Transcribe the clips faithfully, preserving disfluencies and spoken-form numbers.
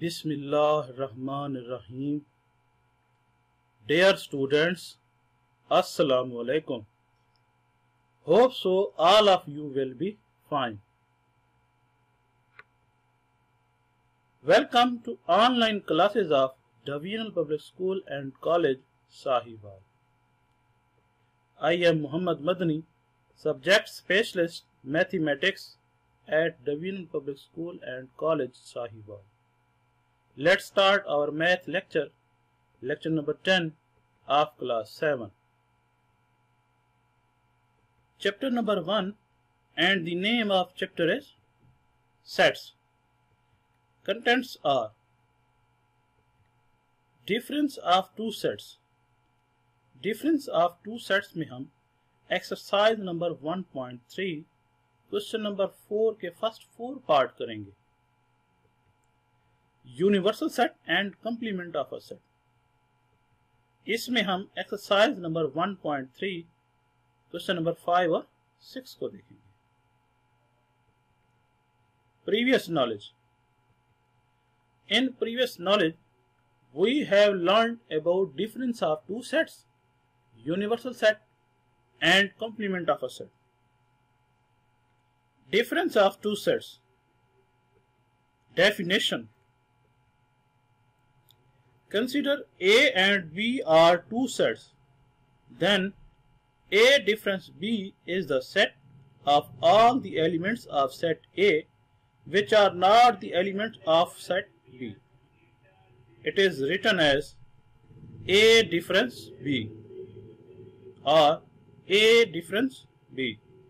Bismillahirrahmanirrahim. Dear students, Assalamu alaikum. Hope so all of you will be fine. Welcome to online classes of Divisional Public School and College, Sahiwal. I am Muhammad Madani, Subject Specialist Mathematics at Divisional Public School and College, Sahiwal. Let's start our math lecture, lecture number ten of class seven. Chapter number one, and the name of chapter is Sets. Contents are difference of two sets. Difference of two sets में हम exercise number one point three question number four के first four part करेंगे. Universal set and complement of a set. इसमें हम exercise number one point three question number five और six को देखेंगे. Previous knowledge. In previous knowledge we have learned about difference of two sets, universal set and complement of a set. Difference of two sets. Definition. Consider A and B are two sets. Then A difference B is the set of all the elements of set A which are not the elements of set B. It is written as A difference B or A difference B.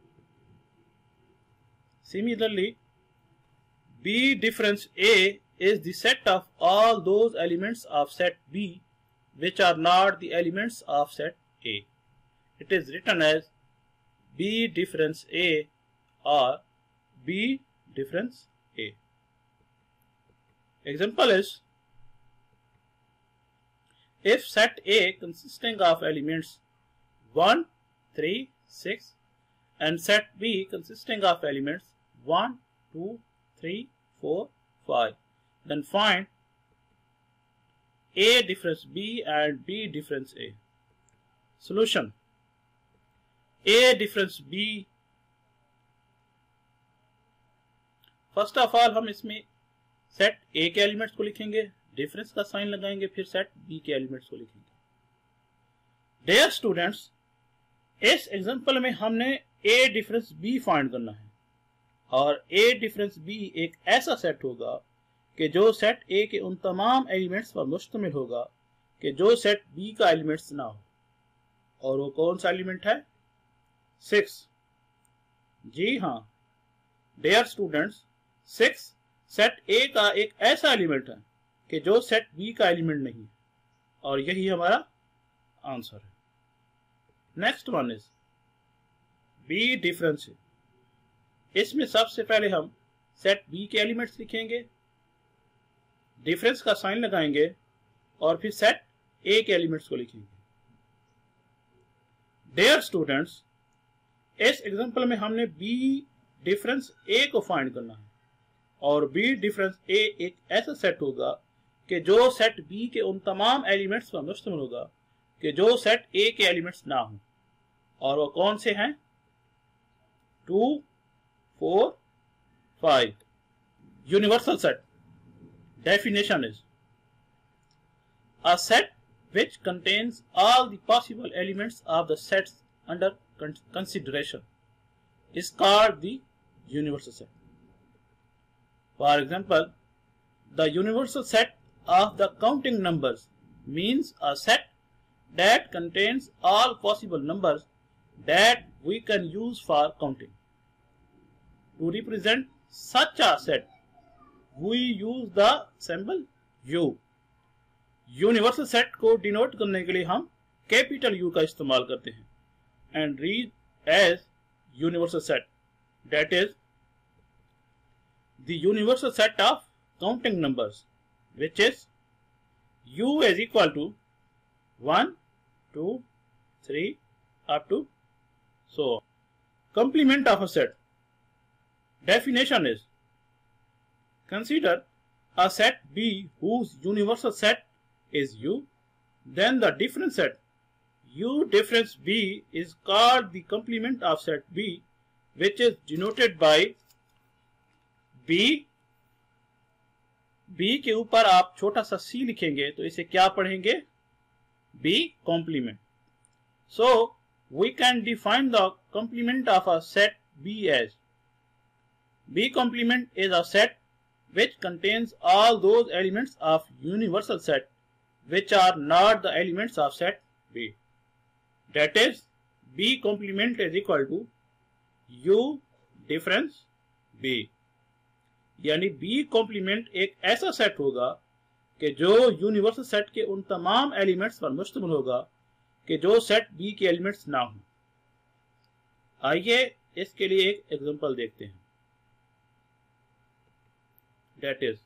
Similarly, B difference A is the set of all those elements of set B which are not the elements of set A. It is written as B difference A or B difference A. Example is, if set A consisting of elements one, three, six and set B consisting of elements one, two, three, four, five, then find A difference B and B difference A. Solution. A difference B. First of all हम इसमें set A के elements को लिखेंगे, difference का sign लगाएंगे, फिर set B के elements को लिखेंगे. डियर स्टूडेंट्स, इस एग्जांपल में हमने A डिफरेंस B फाइंड करना है और A डिफरेंस B एक ऐसा सेट होगा कि जो सेट A के उन तमाम एलिमेंट्स पर मुश्तमिल होगा कि जो सेट B का एलिमेंट्स ना हो. और वो कौन सा एलिमेंट है? सिक्स. जी हाँ dear students, six set A का एक ऐसा एलिमेंट है कि जो सेट B का एलिमेंट नहीं है और यही हमारा आंसर है. Next one is B difference. इसमें सबसे पहले हम सेट B के एलिमेंट्स लिखेंगे, डिफरेंस का साइन लगाएंगे और फिर सेट A के एलिमेंट्स को लिखेंगे. डियर स्टूडेंट्स, इस एग्जांपल में हमने B डिफरेंस A को फाइंड करना है और B डिफरेंस A एक ऐसा सेट होगा कि जो सेट B के उन तमाम एलिमेंट्स पर मुश्तमिल होगा कि जो सेट A के एलिमेंट्स ना हो. और वो कौन से हैं? Two, four, five. Universal set. Definition is, a set which contains all the possible elements of the sets under con consideration is called the universal set. For example, the universal set of the counting numbers means a set that contains all possible numbers that we can use for counting. To represent such a set, we use the symbol U. Universal set को denote करने के लिए हम capital U का इस्तेमाल करते हैं and read as universal set. That is the universal set of counting numbers, which is U is equal to one, two, three up to so on. Complement of a set. Definition is, consider a set B whose universal set is U, then the difference set U difference B is called the complement of set B, which is denoted by B. B के ऊपर आप छोटा सा C लिखेंगे तो इसे क्या पढ़ेंगे? B complement. So we can define the complement of a set B as B complement is a set which contains all those elements of universal set which are not the elements of set B. That is, B complement is equal to U difference B. यानी B complement एक ऐसा set होगा कि जो universal set के उन तमाम elements पर मुश्तमिल होगा कि जो सेट B के एलिमेंट्स ना हो। आइए इसके लिए एक एग्जांपल देखते हैं। That is,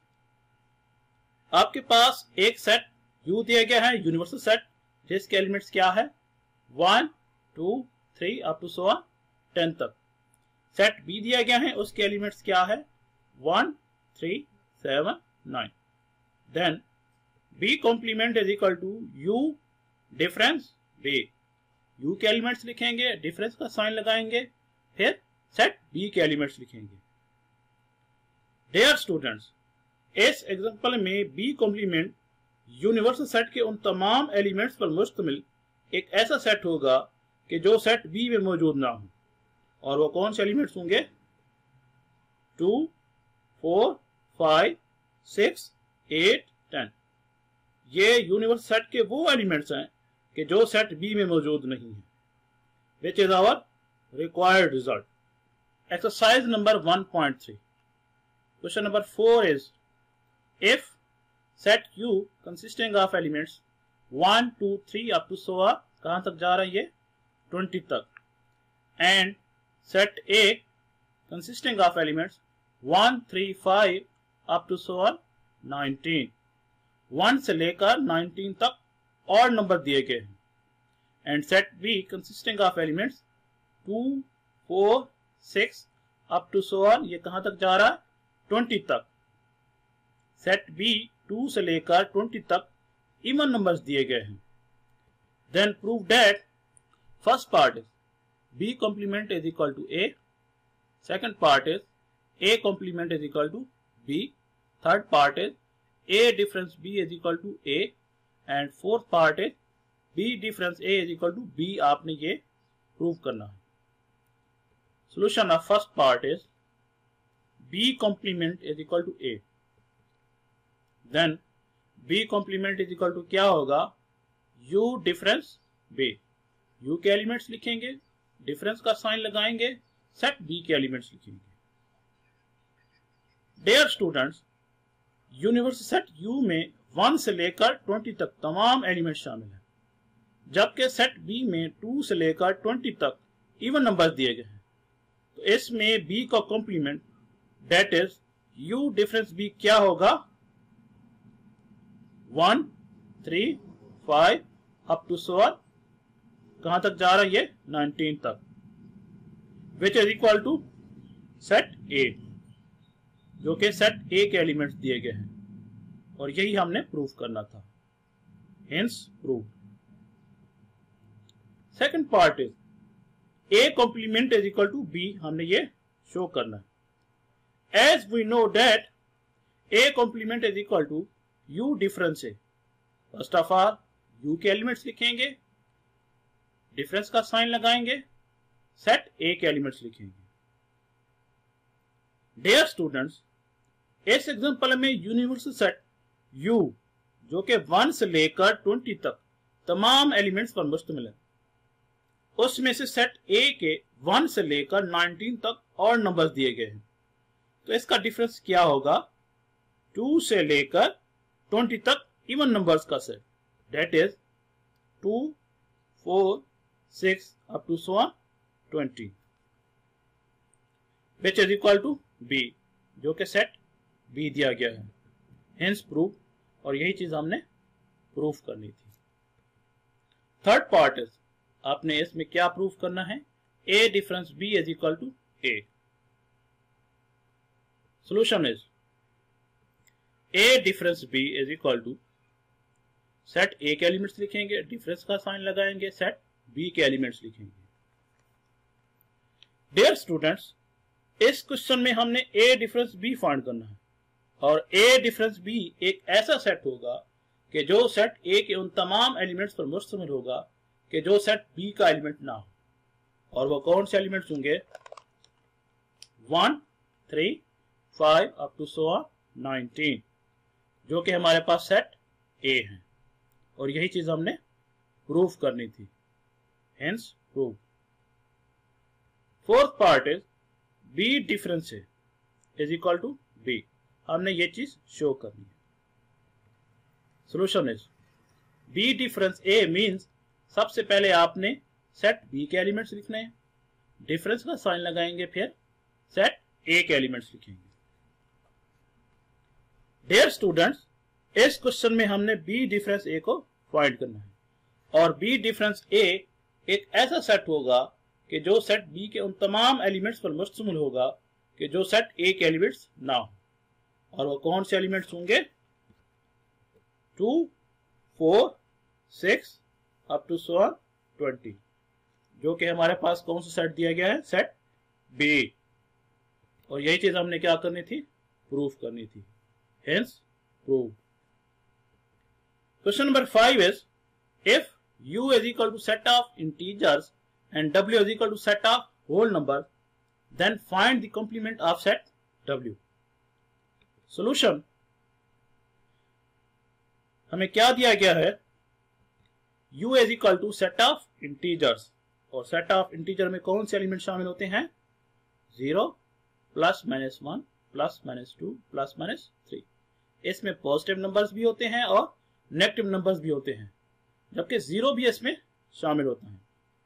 आपके पास एक सेट U दिया गया है, यूनिवर्सल सेट, जिसके एलिमेंट्स क्या है? One, two, three up to so on ten तक। सेट B दिया गया है, उसके एलिमेंट्स क्या है? One, three, seven, nine. Then B complement is equal to U difference B. U के एलिमेंट्स लिखेंगे, डिफरेंस का साइन लगाएंगे, फिर सेट B के एलिमेंट्स लिखेंगे। डियर स्टूडेंट्स, इस एग्जांपल में B complement यूनिवर्सल सेट के उन तमाम एलिमेंट्स पर मुश्तमिल एक ऐसा सेट होगा कि जो सेट B में मौजूद ना हो। और वो कौन से एलिमेंट्स होंगे? Two, four, five, six, eight, ten. ये यूनिवर्सल सेट के वो एलिमेंट्स हैं कि जो सेट B में मौजूद नहीं है। Which is our required result. Exercise number one point three. Question number four is if set U consisting of elements one, two, three up to so on, कहां तक जा रहा है ये? ट्वेंटी तक। And set A consisting of elements one, three, five up to so on nineteen. One से लेकर nineteen तक और नंबर दिए गए हैं। And set B consisting of elements to, four, six up to so on, ये कहां तक जा रहा है? ट्वेंटी तक। सेट B टू से लेकर ट्वेंटी तक इवन नंबर्स दिए गए हैं। Then prove that first part is B complement is equal to A, second part is A complement is equal to B, third part is A difference B is equal to A, and fourth part is B difference A is equal to B। आपने ये prove करना है। Solution of first part is B complement is equal to A. Then B complement is equal to क्या होगा? U difference B. U के elements लिखेंगे, difference का sign लगाएंगे, सेट B के एलिमेंट्स लिखेंगे। Dear students, universal set U में one से लेकर ट्वेंटी तक तमाम एलिमेंट्स शामिल हैं, जबकि सेट B में टू से लेकर ट्वेंटी तक इवन नंबर्स दिए गए हैं। तो इसमें B का complement that is U difference B क्या होगा? One, three, five up to so on, कहां तक जा रहा है ये? नाइनटीन तक। Which is equal to set A, जो कि सेट A के एलिमेंट्स दिए गए हैं, और यही हमने प्रूफ करना था। Hence prove. Second part is A complement is equal to B, हमने ये शो करना है। As we know that A complement is equal to U difference A। First of all U के एलिमेंट्स लिखेंगे, डिफरेंस का sign लगाएंगे, set A के elements लिखेंगे। डियर स्टूडेंट्स, इस एग्जांपल में यूनिवर्सल सेट U, जो कि वन से लेकर ट्वेंटी तक तमाम एलिमेंट्स पर मुश्तमिल है, उसमें से सेट A के वन से लेकर नाइनटीन तक और नंबर्स दिए गए हैं। तो इसका डिफरेंस क्या होगा? टू से लेकर ट्वेंटी तक इवन नंबर्स का set, that is two, four, six up to so on twenty, which is equal to B, जो कि सेट B दिया गया है। हेंस प्रूफ, और यही चीज हमने प्रूफ करनी थी। थर्ड पार्ट इज, आपने इसमें क्या प्रूफ करना है? A difference B is equal to A। Solution is A difference B is equal to set A के एलिमेंट्स लिखेंगे, डिफरेंस का साइन लगाएंगे, सेट बी के एलिमेंट्स लिखेंगे। डियर स्टूडेंट्स, इस क्वेश्चन में हमने ए डिफरेंस बी फाइंड करना है और ए डिफरेंस बी एक ऐसा सेट होगा कि जो सेट ए के उन तमाम एलिमेंट्स पर मुश्तमिल होगा कि जो सेट बी का एलिमेंट ना हो। और वो कौन से एलिमेंट्स होंगे? One, three, five up to so on nineteen, जो कि हमारे पास सेट ए है। और यही चीज हमने प्रूफ करनी थी, hence proof. Fourth part is B difference A is equal to B, हमने ये चीज शो करनी है। Solution is B difference A means सबसे पहले आपने सेट बी के एलिमेंट्स लिखने हैं, डिफरेंस का साइन लगाएंगे, फिर सेट ए के एलिमेंट्स लिखेंगे। डियर स्टूडेंट्स, इस क्वेश्चन में हमने बी डिफरेंस ए को फाइंड करना है और बी डिफरेंस ए एक ऐसा सेट होगा कि जो सेट बी के उन तमाम एलिमेंट्स पर मुश्तमिल होगा कि जो सेट ए के एलिमेंट्स ना हो। और वो कौन से एलिमेंट्स होंगे? Two, four, six up to so on twenty, जो कि हमारे पास कौन सा सेट दिया गया है? Set B. और यही चीज हमने क्या करनी थी? प्रूफ करनी थी, hence prove. Question number five is if u is equal to set of integers and w is equal to set of whole numbers, then find the complement of set w. Solution, हमें क्या दिया गया है? u is equal to set of integers, और set of integer में कौन से element शामिल होते हैं? Zero, plus minus one, plus minus two, plus minus three. इसमें पॉजिटिव नंबर्स भी होते हैं और नेगेटिव नंबर्स भी होते हैं, जबकि जीरो भी इसमें शामिल होता है।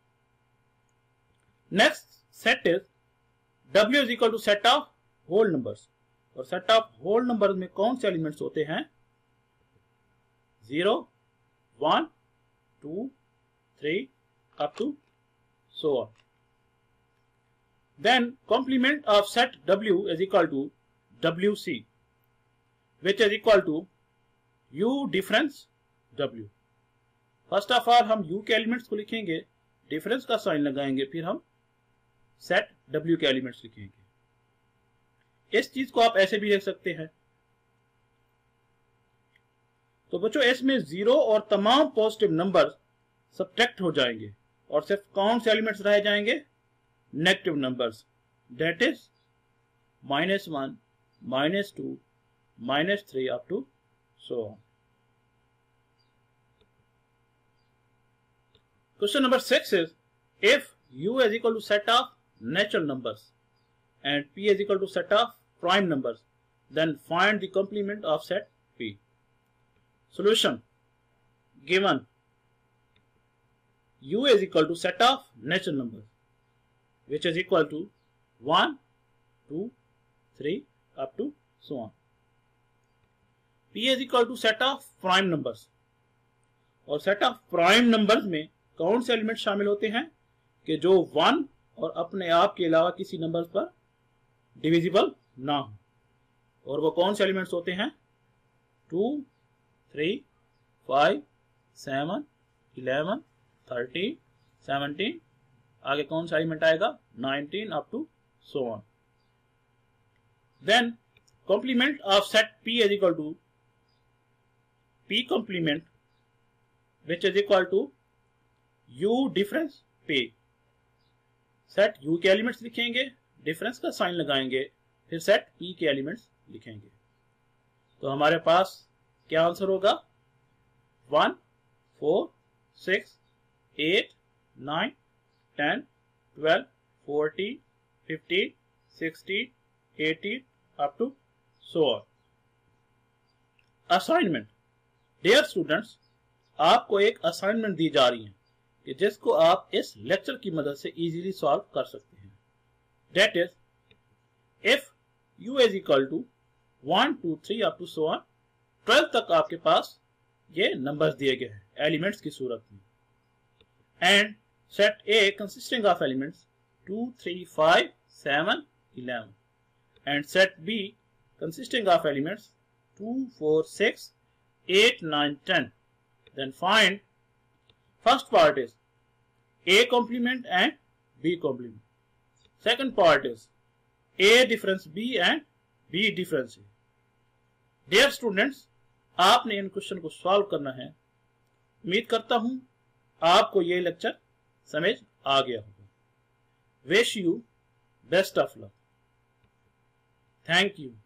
Next set is w is equal to set of whole numbers, और सेट ऑफ होल नंबर्स में कौन से एलिमेंट्स होते हैं? Zero, one, two, three up to so on. Then complement of set w is equal to wc, which is equal to u difference w। First of all हम u के elements को लिखेंगे, difference का sign लगाएंगे, फिर हम set w के elements लिखेंगे। इस चीज को आप ऐसे भी लिख सकते हैं। तो बच्चों, इसमें जीरो और तमाम पॉजिटिव नंबर सब्ट्रैक्ट हो जाएंगे और सिर्फ कौन से एलिमेंट्स रह जाएंगे? Negative numbers, that is minus one, minus two, minus three up to so on. Question number six is if u is equal to set of natural numbers and p is equal to set of prime numbers, then find the complement of set p. Solution, given u is equal to set of natural numbers, which is equal to one, two, three up to so on. p is equal to set of prime numbers, और set of prime numbers में कौन से element शामिल होते हैं कि जो one और अपने आप के अलावा किसी नंबर पर डिविजिबल ना हो। और वो कौन से एलिमेंट्स होते हैं? Two, three, five, seven, eleven, thirteen, seventeen, आगे कौन सा एलिमेंट आएगा? Nineteen up to so on. Then complement of set p is equal to p complement which is equal to u difference p। Set u के elements लिखेंगे, difference का sign लगाएंगे, फिर set p के एलिमेंट्स लिखेंगे। तो हमारे पास क्या आंसर होगा? One, four, six, eight, nine, ten, twelve, fourteen, fifteen, sixteen, eighteen up to so on. Assignment, dear students, आपको एक असाइनमेंट दी जा रही है कि जिसको आप इस लेक्चर की मदद से इजीली सॉल्व कर सकते हैं। That is if u is equal to one, two, three up to so on, twelve तक आपके पास ये नंबर्स दिए गए हैं एलिमेंट्स की सूरत में, and set A consisting of elements two, three, five, seven, eleven, and set B consisting of elements two, four, six, eight, nine, ten. Then find first part is A complement and B complement. Second part is A difference B and B difference A. Dear students, आपने इन question को solve करना है। उम्मीद करता हूं आपको ये lecture समझ आ गया होगा। Wish you best of luck. Thank you.